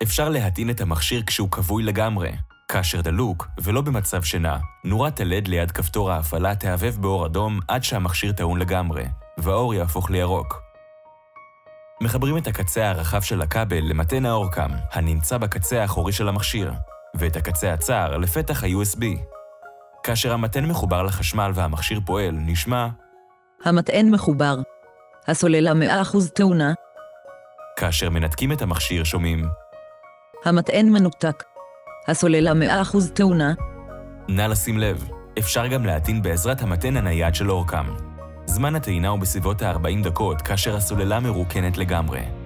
אפשר להטעין את המכשיר כשהוא כבוי לגמרי. כאשר דלוק, ולא במצב שינה, נורת הלד ליד כפתור ההפעלה תהבהב באור אדום עד שהמכשיר טעון לגמרי, והאור יהפוך לירוק. מחברים את הקצה הרחב של הכבל למתן האורקם, הנמצא בקצה האחורי של המכשיר, ואת הקצה הצר לפתח ה-USB. כאשר המתן מחובר לחשמל והמכשיר פועל, נשמע המתן מחובר. הסוללה 100% טעונה. כאשר מנתקים את המכשיר שומעים המתן מנותק. הסוללה 100% טעונה. נא לשים לב, אפשר גם להטעין בעזרת המתן הנייד של אורקם. זמן הטעינה הוא בסביבות ה-40 דקות כאשר הסוללה מרוקנת לגמרי.